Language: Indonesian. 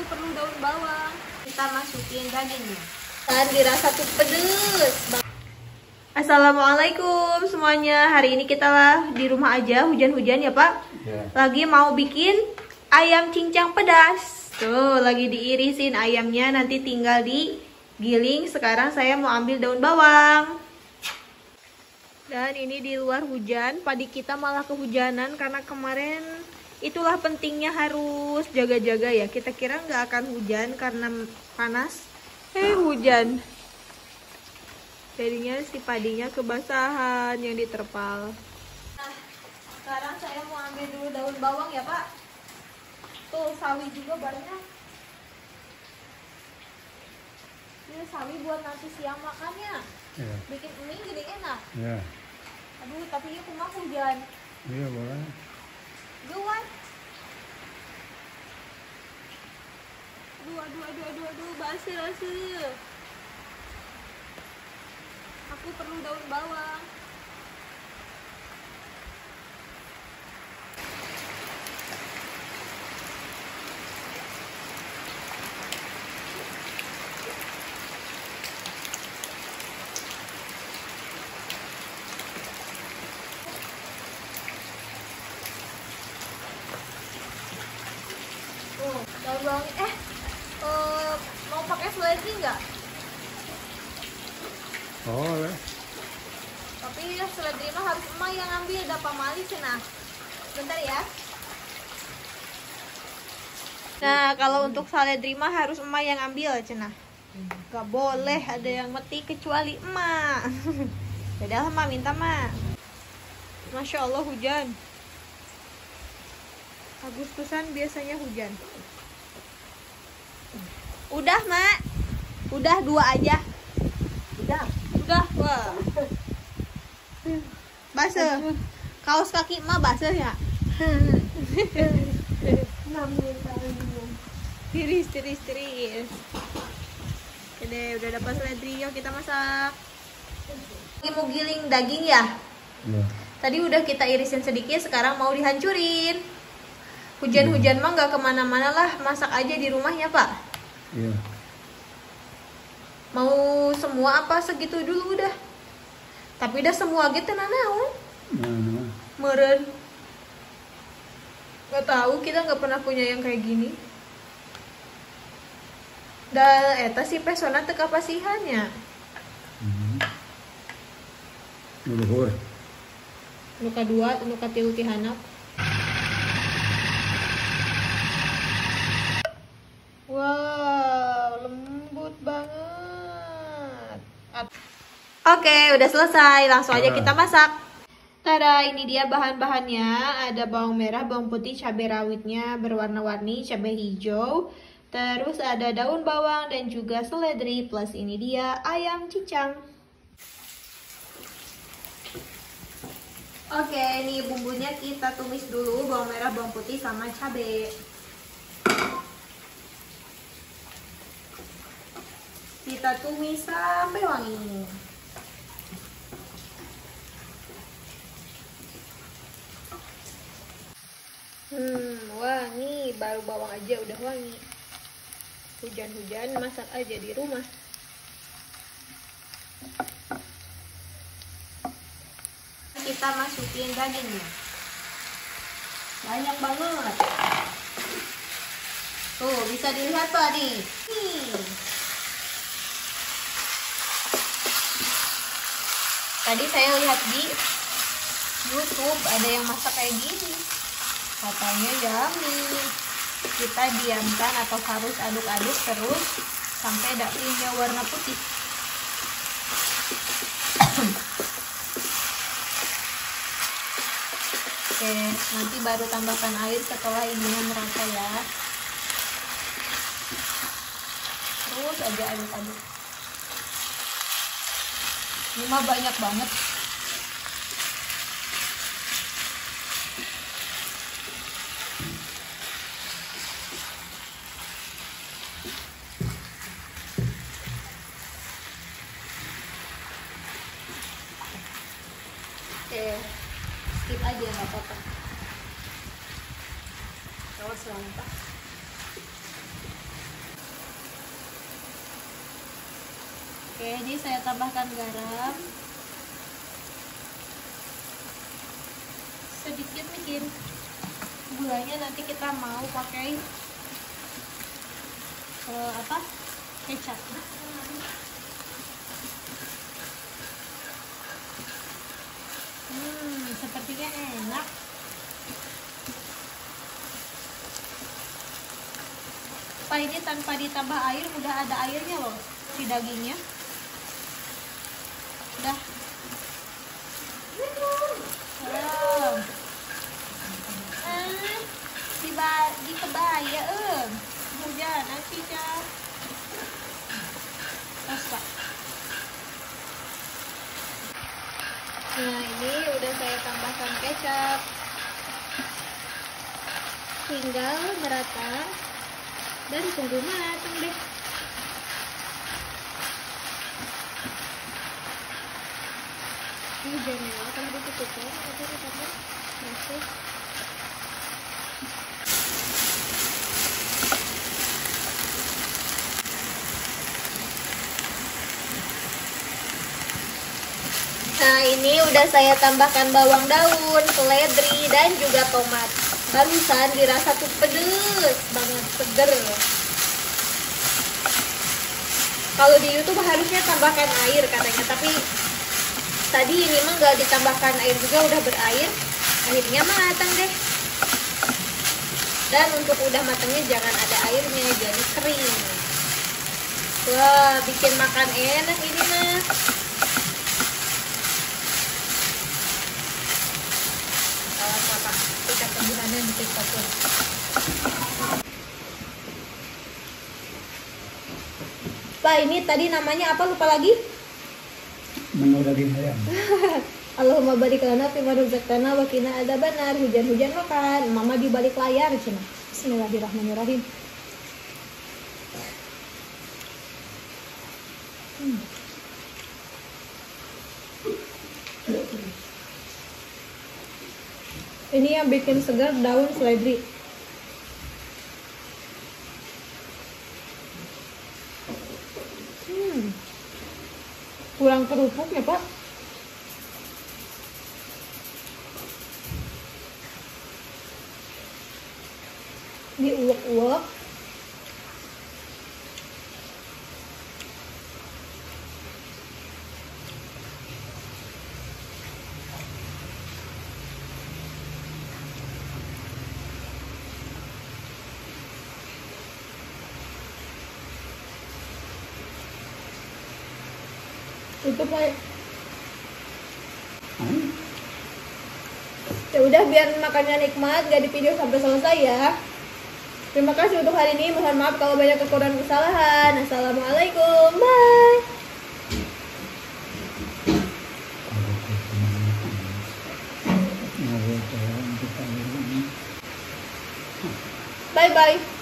Aku perlu daun bawang. Kita masukin dagingnya. Dan dirasa tuh pedes. Assalamualaikum semuanya. Hari ini kita di rumah aja, hujan-hujan ya Pak. Lagi mau bikin ayam cincang pedas. Tuh lagi diirisin ayamnya, nanti tinggal digiling. Sekarang saya mau ambil daun bawang. Dan ini di luar hujan, padi kita malah kehujanan karena kemarin itulah pentingnya harus jaga-jaga ya. Kita kira nggak akan hujan karena panas. Hujan. Jadinya si padinya kebasahan yang diterpal. Nah, sekarang saya mau ambil dulu daun bawang ya Pak. Tuh sawi juga banyak. Ini sawi buat nanti siang makannya. Ya. Bikin mie gini enak. Ya. Aduh, tapi ya cuma hujan. Iya boleh. Guan. Aduh, basah. Aku perlu daun bawang. Daun bawang mau pakai seledri nggak? Boleh. Tapi seledri mah harus emak yang ambil, ada pamali cenah. Bentar ya. Nah, kalau untuk seledri mah harus emak yang ambil cenah. Gak boleh ada yang metik kecuali emak. Padahal emak minta mah. Masya Allah hujan. Agustusan biasanya hujan. Udah mak, udah 2 aja. Udah, wah. Basah. Kaos kaki mah basah ya. Tiris. Oke, udah dapat seledri, yuk kita masak. Ini mau giling daging ya. Ya. Tadi udah kita irisin sedikit, sekarang mau dihancurin. Hujan-hujan mah nggak kemana-mana lah, masak aja di rumahnya Pak. Iya. Mau semua apa segitu dulu udah. Tapi udah semua gitu naon. Nah. Meren. Gak tahu, kita nggak pernah punya yang kayak gini. Da eta si pesona teu kapasihannya. Luhur. Nu kadua, nu katilu ti handap. Wow, lembut banget. Oke, udah selesai. Langsung aja kita masak. Tada, ini dia bahan-bahannya. Ada bawang merah, bawang putih, cabai rawitnya berwarna-warni, cabai hijau. Terus ada daun bawang dan juga seledri. Plus ini dia ayam cincang. Oke, ini bumbunya kita tumis dulu. Bawang merah, bawang putih, sama cabai. Kita tumis sampai wangi. Wangi, baru bawang aja udah wangi. Hujan-hujan masak aja di rumah. Kita masukin dagingnya. Banyak banget. Tuh, bisa dilihat Pak nih. Tadi saya lihat di YouTube ada yang masak kayak gini. Katanya yummy. Kita diamkan atau harus aduk-aduk terus sampai dagingnya warna putih. Oke, nanti baru tambahkan air setelah ininya merata ya. Terus aja aduk-aduk. Ini mah banyak banget. Oke, skip aja nggak apa-apa. Terus lantas. Oke, ini saya tambahkan garam. Sedikit bikin gulanya, nanti kita mau pakai kecap. Sepertinya enak. Pak, ini tanpa ditambah air udah ada airnya loh si dagingnya. Udah. Di kebaya hujan nanti Cak. Terus Pak. Nah, ini udah saya tambahkan kecap. Tinggal merata dan tunggu matang deh. Ini jangan kalau ditutup ya, nanti ditambah masih. Nah, ini udah saya tambahkan bawang daun, seledri, dan juga tomat. Barusan dirasa tuh pedes banget, seger. Kalau di YouTube harusnya tambahkan air katanya, tapi tadi ini mah gak ditambahkan air juga, udah berair. Akhirnya matang deh. Dan untuk udah matangnya jangan ada airnya, jadi kering. Wah, bikin makan enak ini mah. Pak, ini tadi namanya apa, lupa lagi? Menu daging ayam. Allahumma barik lana fi ma razaqtana wa qina adzabannar. Hujan-hujan makan, mama di balik layar cenah. Bismillahirrahmanirrahim. Ini yang bikin segar daun seledri. Kurang kerupuk ya Pak. Diuak-uak. Itu Pak. Ya udah, biar makannya nikmat, gak di video sampai selesai ya. Terima kasih untuk hari ini. Mohon maaf kalau banyak kekurangan kesalahan. Assalamualaikum. Bye. Bye bye.